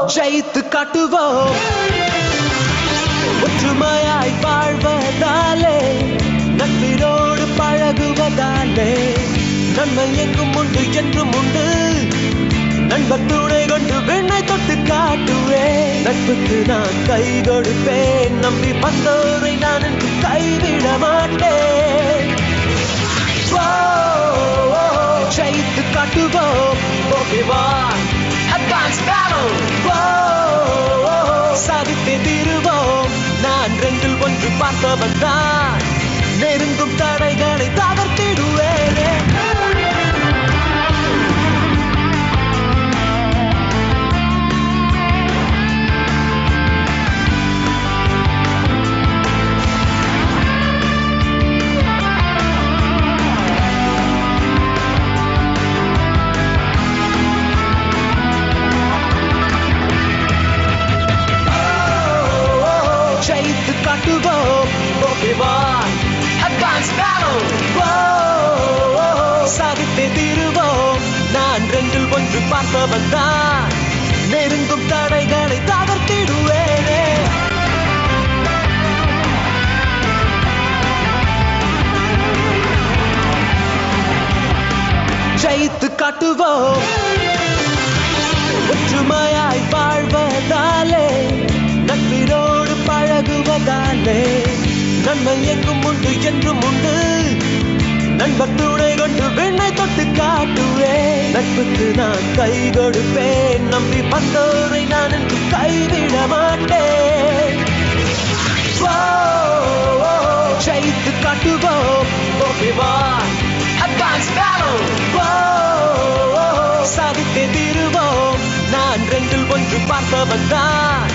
ஜெயித்து காட்டுவோம் ஒற்றுமையாய் வாழ்வதாலே நட்பினோடு பழகுவதாலே நன்மை எங்கும் உண்டு என்றும் உண்டு நண்பர் துணை கொண்டு விண்ணை தொட்டு காட்டுவேன் நட்புக்கு நான் கை கொடுப்பேன் நம்பி வந்தோரை நான் என்று கைவிட மாட்டேன் ஜெயித்து காட்டுவோம் சாதித்தே தீருவோம் நான் ரெண்டில் ஒன்று பார்த்தவன் தான் நெருங்கும் தடைகளை தகர்த்திடுவேனே ஜெயித்து காட்டுவோம் சாதித்தே தீருவோம் நான் ரெண்டில் ஒன்று பார்த்தவன் தான் நெருங்கும் தடைகளை தகர்த்திடுவேனே ஜெயித்து காட்டுவோம் ஒற்றுமையாய் வாழ்வதாலே நட்பினோடு பழகுவதாலே நன்மை எங்கும் உண்டு என்றும் உண்டு நண்பர் துணை கொண்டு விண்ணை தொட்டு காட்டுவேன் நட்புக்கு நான் கை கொடுப்பேன் நம்பி வந்தோரை நான் என்று கைவிட மாட்டேன் ஜெயித்து காட்டுவோம் சாதித்தே தீருவோம் நான் ரெண்டில் ஒன்று பார்த்தவன் தான்